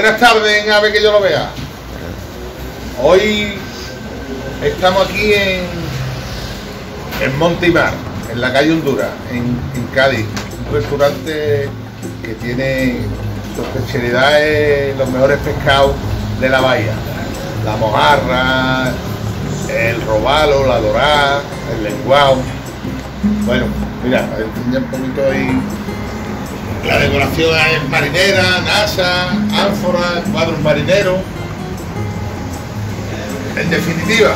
Buenas tardes en Ave que yo lo vea. Hoy estamos aquí en Montimar, en la calle Honduras, en Cádiz. Un restaurante que tiene su especialidad es los mejores pescados de la bahía. La mojarra, el robalo, la dorada, el lenguado. Bueno, mira, enseña un poquito ahí. La decoración es marinera, nasa, ánfora, cuadros marineros. En definitiva,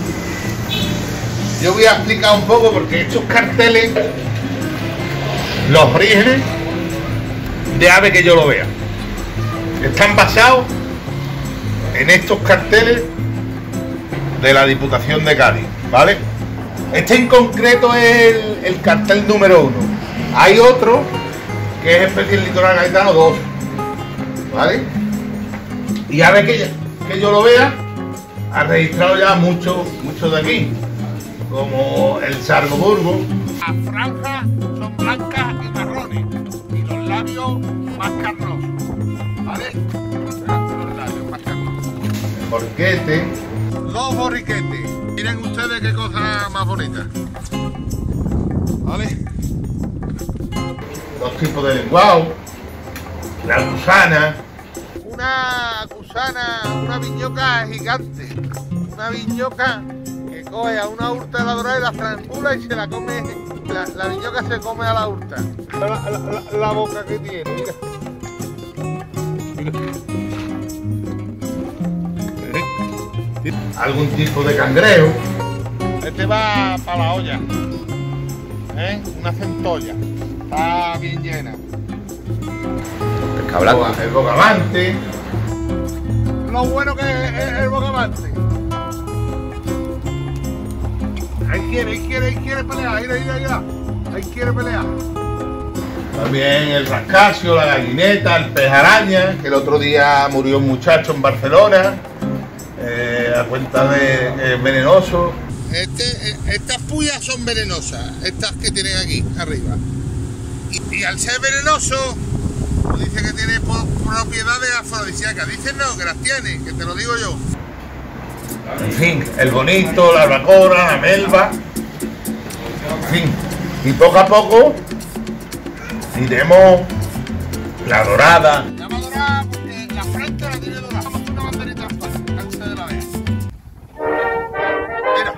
yo voy a explicar un poco porque estos carteles, los orígenes de Ave que yo lo vea, están basados en estos carteles de la Diputación de Cádiz, ¿vale? Este en concreto es el cartel número 1. Hay otro que es especie del litoral gaditano 2, ¿vale? Y Ave que yo lo vea ha registrado ya muchos de aquí, como el Sargoburgo. Las franjas son blancas y marrones y los labios más carnosos, ¿vale? Los labios más carnosos. El borriquete, los borriquetes. Miren ustedes qué cosa más bonita, ¿vale? Dos tipos de lenguado, la gusana. Una gusana, una viñoca gigante, una viñoca que coge a una urta de la dorada y la frangula y se la come, la viñoca se come a la urta. La boca que tiene, mira. Mira. Algún tipo de cangrejo. Este va para la olla, una centolla, está bien llena. El bogavante. Lo bueno que es el bogavante. Ahí quiere pelear, mira. Ahí quiere pelear. También el rascasio, la gallineta, el pez araña, que el otro día murió un muchacho en Barcelona, a cuenta de venenoso. Estas puyas son venenosas, estas que tienen aquí arriba. Y al ser venenoso, dice que tiene propiedades afrodisíacas. Dicen no, que las tiene, que te lo digo yo. En fin, el bonito, la albacora, la melva. En fin, y poco a poco iremos la dorada. Se llama dorada porque la frente la tiene dorada. Vamos a una banderita para que ustedes la vean. Mira.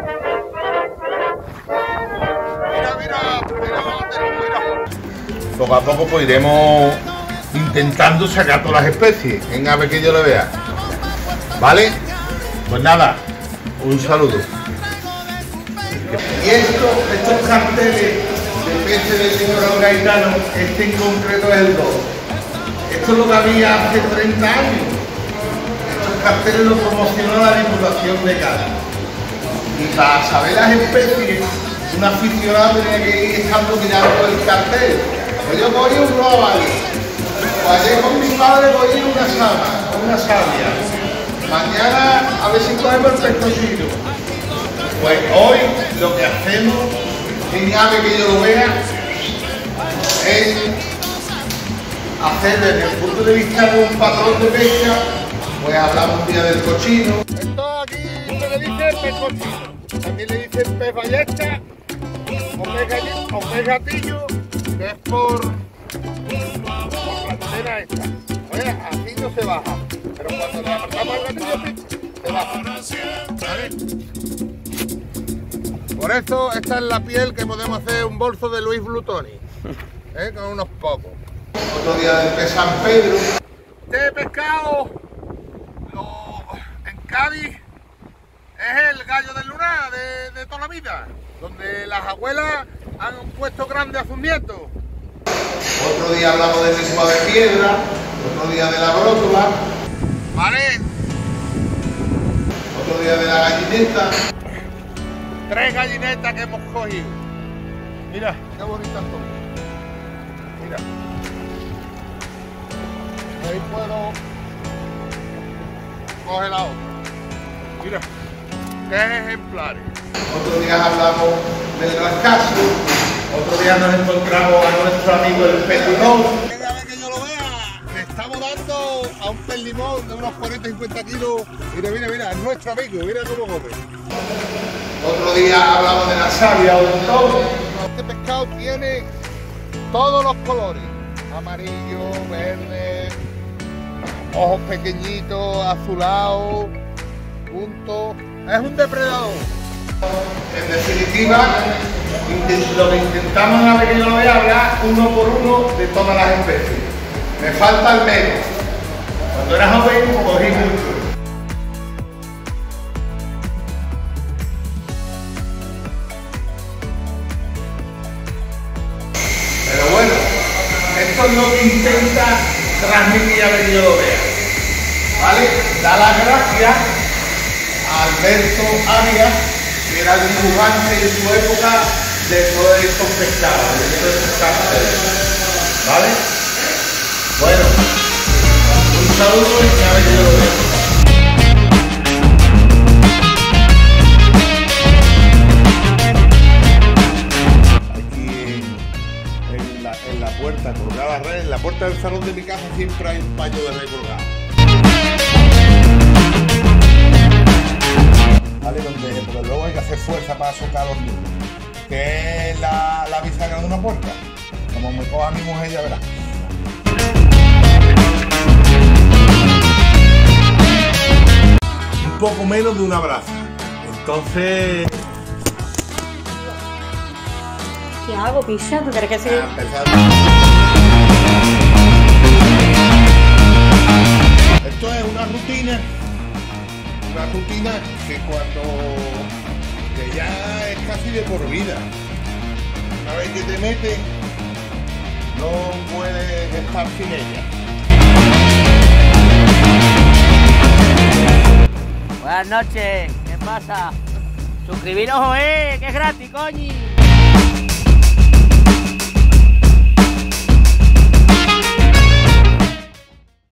Mira la banderita, mira. Poco a poco pues iremos intentando sacar todas las especies en Ave que yo lo vea, ¿vale? Pues nada, un saludo. Y estos carteles de especies del litoral gaditano, este en concreto es el 2. Esto es lo que había hace 30 años. Estos carteles los promocionó la Diputación de Cádiz. Y para saber las especies, un aficionado tenía que ir estando mirando el cartel. Pues yo cogí un robalo. Ayer con mi padre cogí una savia. Mañana a ver si cogemos el pescocito. Pues hoy lo que hacemos en Ave que yo lo vea es hacer desde el punto de vista de un patrón de pesca, pues hablamos un día del cochino. Esto aquí se le dice el pez cochino. También le dicen pez ballesta o pez gatillo, que es por la antena esta. Oye, así no se baja, pero cuando le apretamos el gatillo se baja, ¿vale? Por eso esta es la piel que podemos hacer un bolso de Luis Blutoni, con unos pocos. Otro día de San Pedro. Este pescado en Cádiz es el gallo del lunar de toda la vida, donde las abuelas han puesto grande a sus nietos. Otro día hablamos del lenguado de piedra, otro día de la brótola, ¿vale? Otro día de la gallineta. 3 gallinetas que hemos cogido. Mira, qué bonitas son. Mira. Ahí puedo coger la otra. Mira, qué ejemplares. Otro día hablamos del rascasio. Otro día nos encontramos a nuestro amigo el Petulón. Cada vez que yo lo vea, le estamos dando a un limón de unos 40-50 kilos. Mira, mira, mira, es nuestro amigo, mira cómo come. Otro día hablamos de la savia o del toro. Este pescado tiene todos los colores, amarillo, verde, ojos pequeñitos, azulados, puntos. Es un depredador. En definitiva, lo que intentamos en la pequeña lo voy a hablar uno por uno de todas las especies. Me falta el menos. Cuando era joven cogí mucho. Pero bueno, esto es lo que intenta transmitir a que yo lo vea. ¿Vale? Da las gracias a Alberto Arias, que era el dibujante en su época de todos estos pescados, de todos estos carteles. ¿Vale? Bueno, un saludo y a ver que yo lo veo. En la puerta, colgada red, en la puerta del salón de mi casa siempre hay un paño de red colgado. ¿Vale? Porque luego hay que hacer fuerza para soltar los niños. Que es la bisagra de una puerta. Como me coja mi mujer, ya verás. Un poco menos de una braza. Entonces... ¿Qué hago, Pisa? ¿Tú crees que sí? Esto es una rutina que que ya es casi de por vida. Una vez que te metes, no puedes estar sin ella. Buenas noches, ¿qué pasa? Suscribiros, que es gratis, coño.